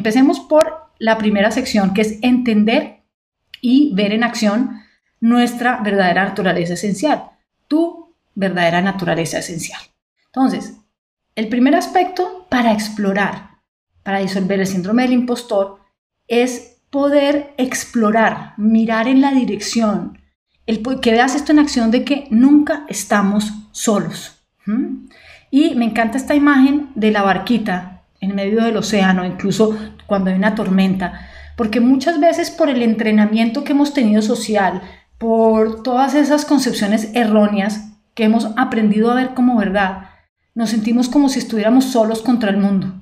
empecemos por la primera sección, que es entender y ver en acción nuestra verdadera naturaleza esencial, tu verdadera naturaleza esencial. Entonces, el primer aspecto para explorar, para disolver el síndrome del impostor, es poder explorar, mirar en la dirección, que veas esto en acción de que nunca estamos solos. Y me encanta esta imagen de la barquita en medio del océano, incluso cuando hay una tormenta, porque muchas veces por el entrenamiento que hemos tenido social, por todas esas concepciones erróneas que hemos aprendido a ver como verdad, nos sentimos como si estuviéramos solos contra el mundo.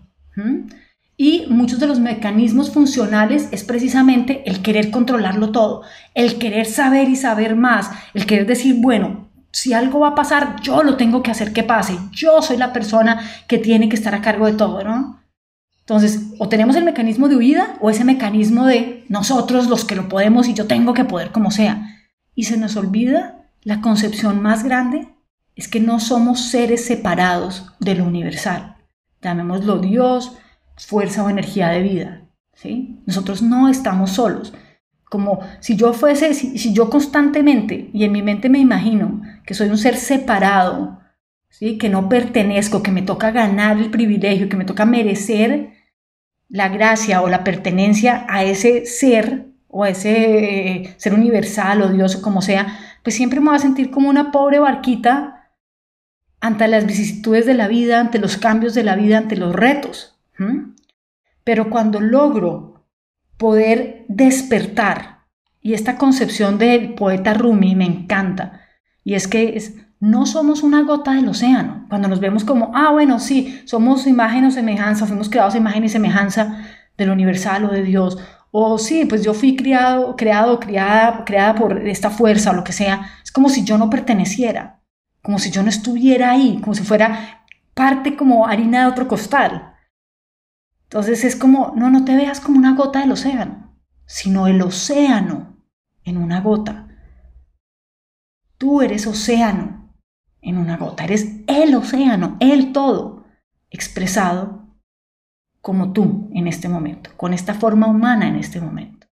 Y muchos de los mecanismos funcionales es precisamente el querer controlarlo todo, el querer saber y saber más, el querer decir, bueno, si algo va a pasar, yo lo tengo que hacer que pase, yo soy la persona que tiene que estar a cargo de todo, ¿no? Entonces, o tenemos el mecanismo de huida o ese mecanismo de nosotros los que lo podemos y yo tengo que poder como sea. Y se nos olvida la concepción más grande, es que no somos seres separados de lo universal. Llamémoslo Dios, fuerza o energía de vida, ¿sí? Nosotros no estamos solos. Como si yo constantemente y en mi mente me imagino que soy un ser separado, ¿sí? Que no pertenezco, que me toca ganar el privilegio, que me toca merecer la gracia o la pertenencia a ese ser o a ese ser universal o Dios o como sea, pues siempre me voy a sentir como una pobre barquita ante las vicisitudes de la vida, ante los cambios de la vida, ante los retos. Pero cuando logro poder despertar, y esta concepción del poeta Rumi me encanta, y es que no somos una gota del océano, cuando nos vemos como, bueno, sí, somos imagen o semejanza, fuimos creados a imagen y semejanza del universal o de Dios, o sí, pues yo fui creada por esta fuerza o lo que sea, es como si yo no perteneciera, como si yo no estuviera ahí, como si fuera parte como harina de otro costal. Entonces es como, no te veas como una gota del océano, sino el océano en una gota. Tú eres océano en una gota, eres el océano, el todo, expresado como tú en este momento, con esta forma humana en este momento.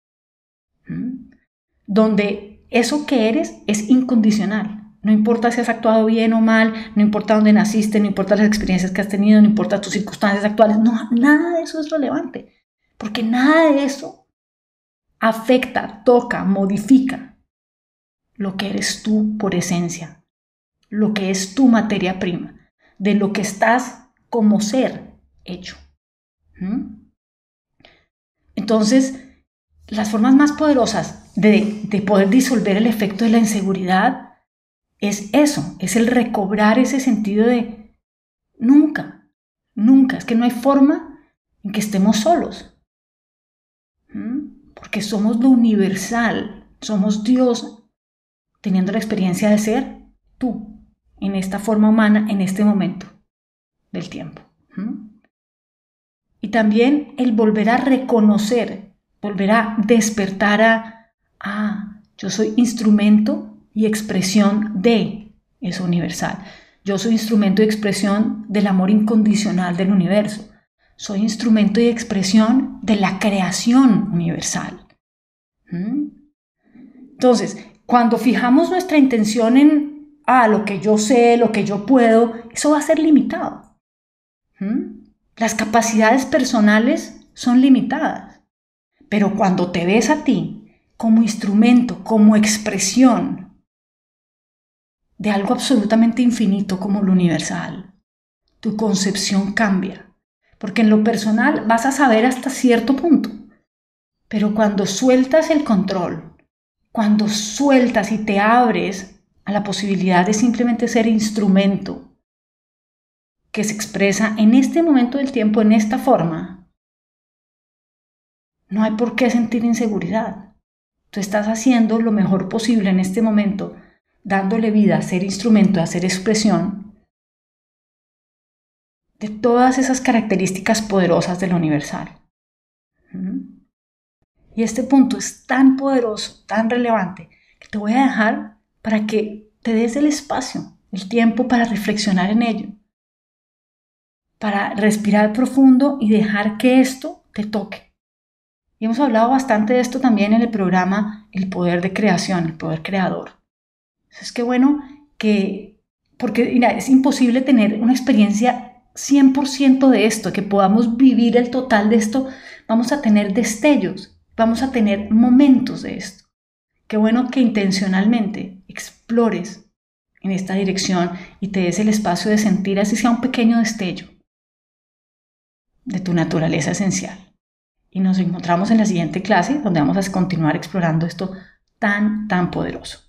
Donde eso que eres es incondicional. No importa si has actuado bien o mal, no importa dónde naciste, no importa las experiencias que has tenido, no importa tus circunstancias actuales, no, nada de eso es relevante, porque nada de eso afecta, toca, modifica lo que eres tú por esencia, lo que es tu materia prima, de lo que estás como ser hecho. Entonces, las formas más poderosas de poder disolver el efecto de la inseguridad es eso, es el recobrar ese sentido de nunca, es que no hay forma en que estemos solos, porque somos lo universal, somos Dios teniendo la experiencia de ser tú en esta forma humana, en este momento del tiempo. Y también el volver a reconocer, volver a despertar yo soy instrumento y expresión de eso universal. Yo soy instrumento y expresión del amor incondicional del universo. Soy instrumento y expresión de la creación universal. Entonces, cuando fijamos nuestra intención en lo que yo sé, lo que yo puedo, eso va a ser limitado. Las capacidades personales son limitadas. Pero cuando te ves a ti como instrumento, como expresión de algo absolutamente infinito como lo universal, tu concepción cambia. Porque en lo personal vas a saber hasta cierto punto. Pero cuando sueltas el control, cuando sueltas y te abres a la posibilidad de simplemente ser instrumento que se expresa en este momento del tiempo, en esta forma, no hay por qué sentir inseguridad. Tú estás haciendo lo mejor posible en este momento, dándole vida a ser instrumento, a ser expresión de todas esas características poderosas de lo universal. Y este punto es tan poderoso, tan relevante, que te voy a dejar para que te des el espacio, el tiempo para reflexionar en ello, para respirar profundo y dejar que esto te toque. Y hemos hablado bastante de esto también en el programa El Poder de Creación, el Poder Creador. Entonces, qué bueno porque mira, es imposible tener una experiencia 100% de esto, que podamos vivir el total de esto. Vamos a tener destellos, vamos a tener momentos de esto. Qué bueno que intencionalmente explores en esta dirección y te des el espacio de sentir, así sea un pequeño destello de tu naturaleza esencial. Y nos encontramos en la siguiente clase, donde vamos a continuar explorando esto tan poderoso.